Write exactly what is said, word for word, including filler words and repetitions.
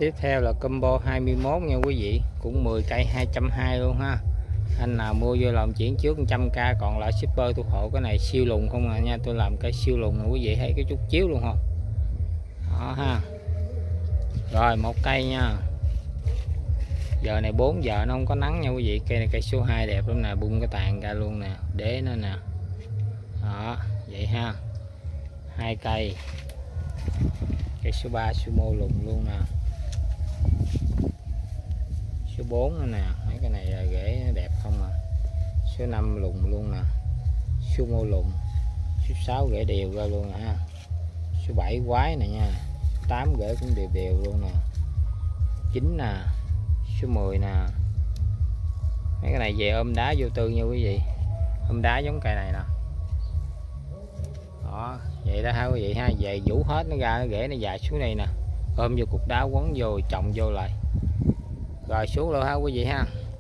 Tiếp theo là combo hai mươi mốt nha quý vị, cũng mười cây hai trăm hai mươi luôn ha. Anh nào mua vô làm chuyển trước một trăm k, còn lại shipper thu hộ. Cái này siêu lùng không à nha, tôi làm cái siêu lùng nè quý vị, thấy cái chút chiếu luôn không đó ha. Rồi một cây nha, giờ này bốn giờ nó không có nắng nha quý vị. Cây này cây số hai đẹp lắm nè, bung cái tàn ra luôn nè, đế nó nè đó vậy ha. Hai cây, cây số ba sumo lùng luôn nè, số bốn nữa nè, mấy cái này rễ nó đẹp không à. Số năm lùng luôn nè, sumo lùng. Số sáu rễ đều ra luôn nè ha. Số bảy quái nè nha, tám rễ cũng đều đều luôn nè, chín nè, số mười nè. Mấy cái này về ôm đá vô tư nha quý vị, ôm đá giống cây này nè đó vậy đó ha quý vị ha. Về vũ hết nó ra, nó rễ nó dài xuống đây nè, ôm vô cục đá quấn vô trồng vô lại rồi xuống luôn ha quý vị ha.